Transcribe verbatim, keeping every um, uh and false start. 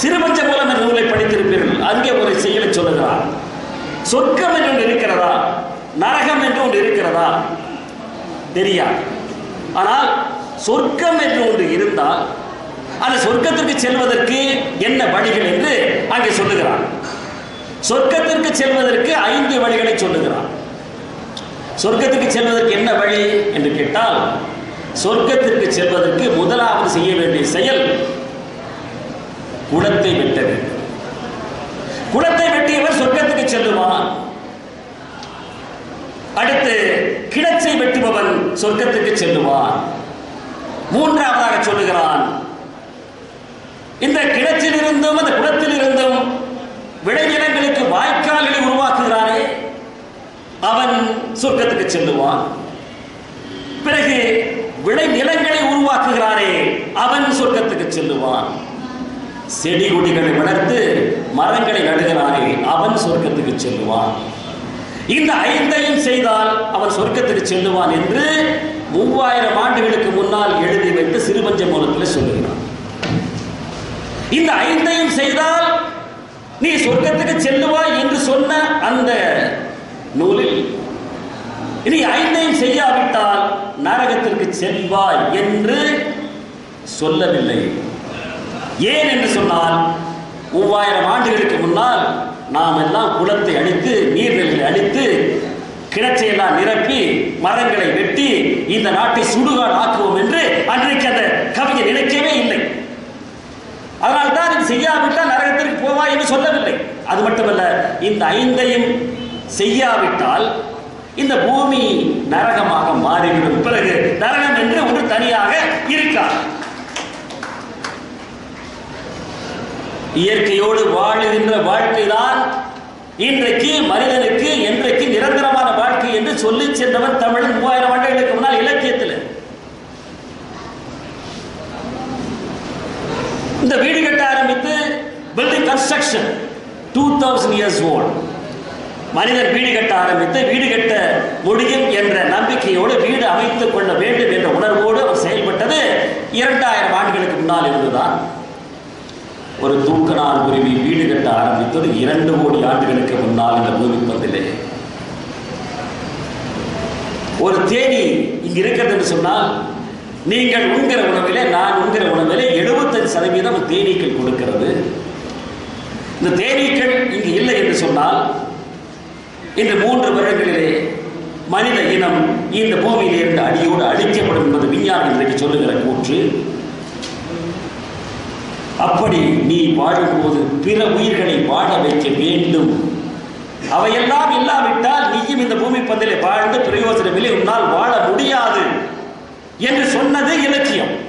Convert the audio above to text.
சிறுபஞ்ச மூலம் என்ற நூலை படித்திருப்பீர்கள். அங்கே ஒரு செயலை சொல்லுகிறார். சொர்க்கம் என்று ஒன்று இருக்கிறதா, நரகம் என்று ஒன்று இருக்கிறதா தெரியாது. ஆனால் சொர்க்கம் என்று ஒன்று இருந்தால் அந்த சொர்க்கத்திற்கு செல்வதற்கு என்ன வழிகள் என்று அங்கே சொல்லுகிறார். சொர்க்கத்திற்கு செல்வதற்கு ஐந்து வழிகளை சொல்லுகிறார். சொர்க்கத்திற்கு செல்வதற்கு என்ன வழி என்று கேட்டால், சொர்க்கத்திற்கு செல்வதற்கு முதலாவது செய்ய வேண்டிய செயல் குளத்தை வெட்ட வேண்டும். குளத்தை வெட்டியவர் சொர்க்கத்துக்கு செல்லுவான். அடுத்து கிணற்றை வெட்டுபவன் சொர்க்கத்துக்கு செல்லுவான். மூன்றாவதாக சொல்லுகிறான், இந்த கிணற்றில் இருந்தும் அந்த குளத்தில் இருந்தும் விளைநிலங்களுக்கு வாய்க்கால்களை உருவாக்குகிறானே அவன் சொர்க்கத்துக்கு செல்லுவான். பிறகு விளைநிலங்களை உருவாக்குகிறானே அவன் சொர்க்கத்துக்கு செல்லுவான். செடி கொடிகளை வளர்த்து மரங்களை நடுகிறானே அவன் சொர்க்கத்துக்கு செல்லுவான். இந்த ஐந்தையும் செய்தால் அவன் சொர்க்கத்துக்கு செல்லுவான் என்று மூவாயிரம் ஆண்டுகளுக்கு முன்னால் எழுதி வைத்து சிறுபஞ்ச மூலத்தில் சொல்லுகிறான். இந்த ஐந்தையும் செய்தால் நீ சொர்க்கத்துக்கு செல்லுவாய் என்று சொன்ன அந்த நூலில் இனி ஐந்தையும் செய்யாவிட்டால் நரகத்திற்கு செல்வாய் என்று சொல்லவில்லை. ஏன் என்று சொன்னால், மூவாயிரம் ஆண்டுகளுக்கு முன்னால் நாம் எல்லாம் குளத்தை அழித்து நீர்நிலைகளை அழித்து கிணற்றை எல்லாம் நிரப்பி மரங்களை வெட்டி இந்த நாட்டை சுடுகாடு ஆக்குவோம் என்று அன்றைக்கு அந்த கவிஞர் நினைக்கவே இல்லை. அதனால்தான் இது செய்யாவிட்டால் நரகத்திற்கு போவாய் என்று சொல்லவில்லை. அது மட்டுமல்ல, இந்த ஐந்தையும் செய்யாவிட்டால் இந்த பூமி நரகமாக மாறிவிடும். பிறகு நரகம் என்று ஒன்று தனியாக இருக்காது. இயற்கையோடு வாழுகின்ற வாழ்க்கைதான் இன்றைக்கு மனிதனுக்கு என்றைக்கு நிரந்தரமான வாழ்க்கை என்று சொல்லி சென்றவன் தமிழன் மூவாயிரம் ஆண்டுகளுக்கு முன்னால் இலக்கியத்தில். இந்த வீடு கட்ட ஆரம்பித்து building construction two thousand years old. மனிதன் வீடு கட்ட ஆரம்பித்து வீடு கட்ட முடியும் என்ற நம்பிக்கையோடு வீடு அமைத்துக் கொள்ள வேண்டும் என்ற உணர்வோடு அவர் செயல்பட்டது இரண்டாயிரம் ஆண்டுகளுக்கு முன்னால் இருந்துதான். ஒரு தூக்கநாள் குருவி வீடு கட்ட ஆரம்பித்தது இரண்டு கோடி ஆண்டுகளுக்கு முன்னால் இந்த பூமி பந்திலே. ஒரு தேனி இங்கு இருக்கிறது என்று சொன்னால், நீங்கள் உண்கிற உணவிலே நான் உண்கிற உணவிலே எழுபத்தஞ்சு சதவீதம் தேனீக்கள் கொடுக்கிறது. இந்த தேனீக்கள் இங்கு இல்லை என்று சொன்னால் இந்த மூன்று வருடங்களிலே மனித இனம் இந்த பூமியிலே இருந்து அடியோடு அழிக்கப்படும் என்பது விஞ்ஞானம் இன்றைக்கு சொல்லுகிற கூற்று. அப்படி நீ வாழும்போது பிற உயிர்களை வாழ வைக்க வேண்டும். அவையெல்லாம் இல்லாவிட்டால் நீயும் இந்த பூமி பந்திலே வாழ்ந்து பிரயோஜனமில்லை, உன்னால் வாழ முடியாது என்று சொன்னது இலக்கியம்.